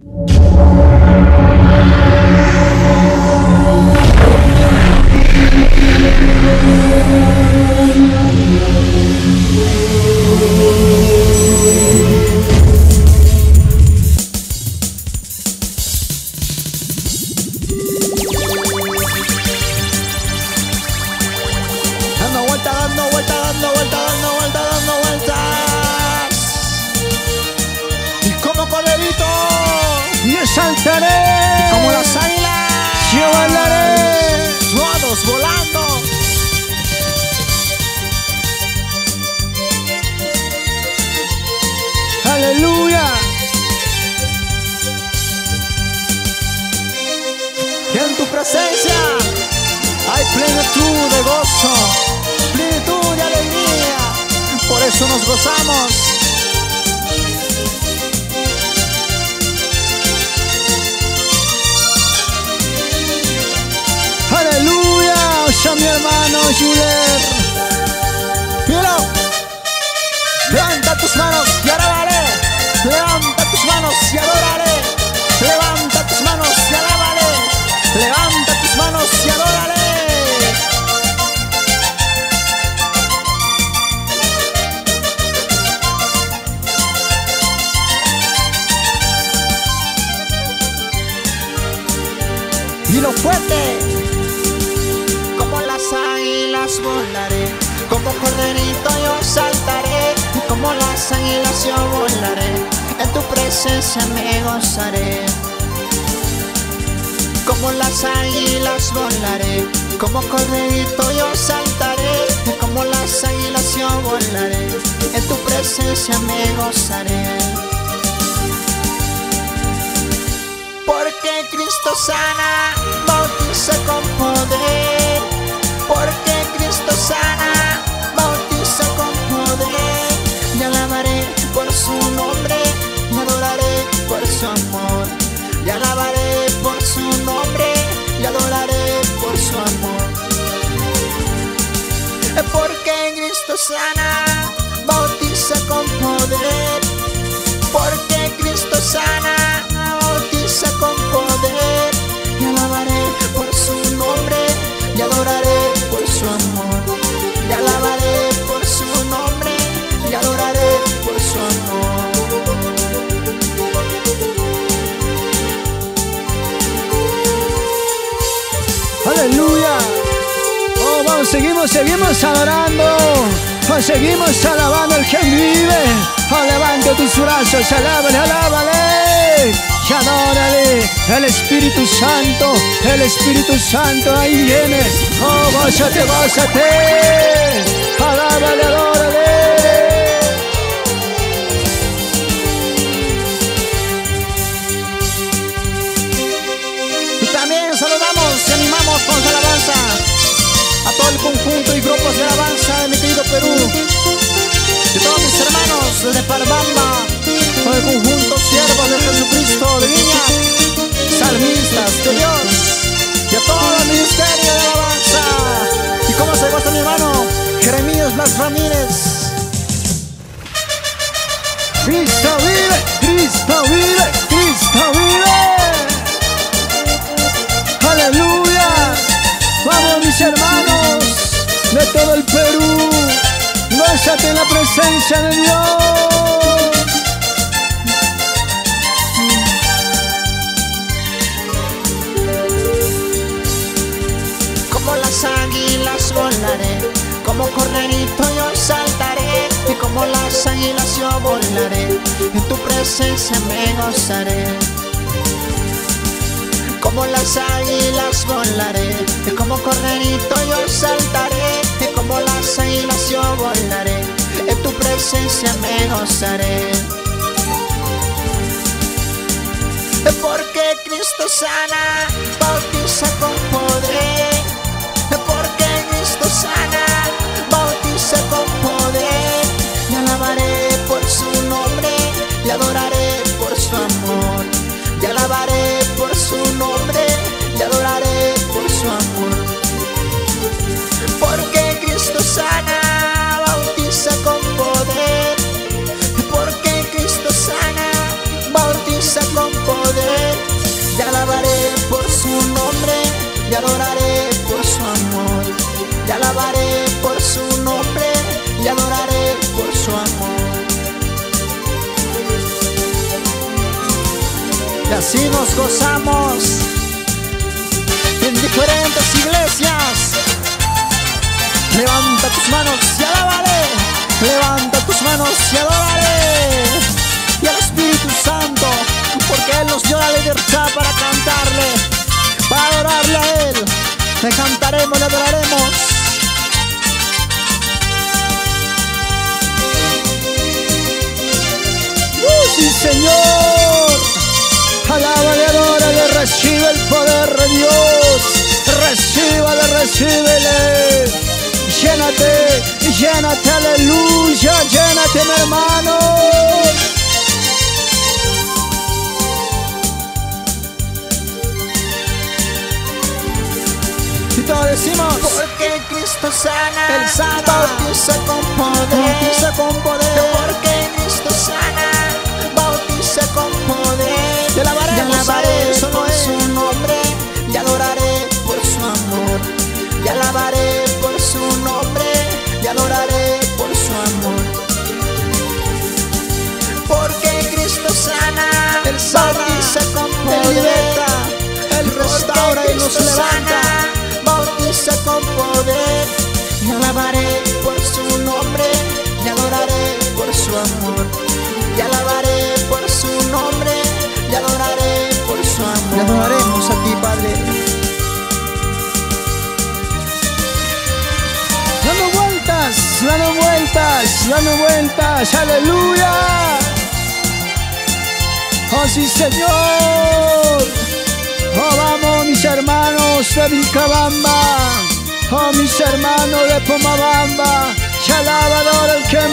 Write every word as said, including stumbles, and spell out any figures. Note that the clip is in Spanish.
Saltaré, y como las águilas, yo volaré, todos volando. Aleluya. Y en tu presencia hay plenitud de gozo, plenitud de alegría. Por eso nos gozamos. Aleluya, oye mi hermano Juler. Mira, levanta tus manos y alábale. Levanta tus manos y adórale. Levanta tus manos y alábale. Levanta tus manos y adórale. Dilo fuerte. Como las águilas volaré, como corderito yo saltaré, y como las águilas yo volaré, en tu presencia me gozaré. Como las águilas volaré, como corderito yo saltaré, y como las águilas yo volaré, en tu presencia me gozaré. Porque Cristo sana, bautiza con poder. Porque Cristo sana, bautiza con poder. Y alabaré por su nombre, y adoraré por su amor. Y alabaré por su nombre, y adoraré por su amor. Porque Cristo sana, bautiza con poder. Porque Cristo sana, bautiza con poder. Y alabaré por su nombre, y adoraré por su amor. Y alabaré por su nombre, y adoraré por su amor. Aleluya. Oh, vamos, seguimos, seguimos adorando. Oh, seguimos alabando al que vive. Oh, levante tus brazos, alábale, alábale. Y adórale, el Espíritu Santo, el Espíritu Santo ahí viene. Oh, gózate, gózate, alábale, adórale. Y también saludamos y animamos con su alabanza a todo el conjunto y grupos de alabanza de mi querido Perú, de todos mis hermanos desde Parvamba, con el conjunto siervos de Jesucristo de Viña, salmistas de Dios, y a todo el ministerio de alabanza. Y cómo se goza mi hermano Jeremías Blas Ramírez. Cristo vive, Cristo vive, Cristo vive. Aleluya. Vamos mis hermanos de todo el Perú, gózate en la presencia de Dios. Como las águilas volaré, como corderito yo saltaré, y como las águilas yo volaré, en tu presencia me gozaré. Como las águilas volaré, y como corderito yo saltaré, y como las águilas yo volaré, en tu presencia me gozaré. Porque Cristo sana, bautiza con poder. Porque Cristo sana, bautiza con poder. Y alabaré por su nombre, y adoraré por su amor. Y alabaré por su nombre, y adoraré por su amor. Porque Cristo sana, bautiza con poder. Porque Cristo sana, bautiza con poder. y alabaré por su nombre y adoraré por su amor. Y así nos gozamos en diferentes iglesias. Levanta tus manos y alábale, levanta tus manos y adórale. Y al Espíritu Santo, porque Él nos dio la libertad para cantarle, para adorarle a Él. Le cantaremos, le adoraremos. ¡Uh, sí, Señor! Alábale, adórale, recibe el poder de Dios. Recíbale, recíbele. Llénate, llénate, aleluya, llénate, mi hermano. Y todos decimos, porque Cristo sana, Él sana, bautiza con poder, bautiza con poder. Porque Cristo sana, bautiza con poder. Te alabaré, alabaré solo por su nombre y adoraré por su amor. Y alabaré por su nombre y adoraré por su amor. Porque Cristo sana, Él sana, bautiza con poder, Él liberta, Él restaura y nos levanta. Bautiza con poder y alabaré por su nombre y adoraré por su amor. Y alabaré por su nombre y adoraré por su amor. Y adoraremos a ti, Padre. Dando vueltas, dando vueltas, dando vueltas, aleluya. Oh sí, Señor. Oh vamos, mis hermanos de Vilcabamba, oh mis hermanos de Pomabamba, y alaba, adora el que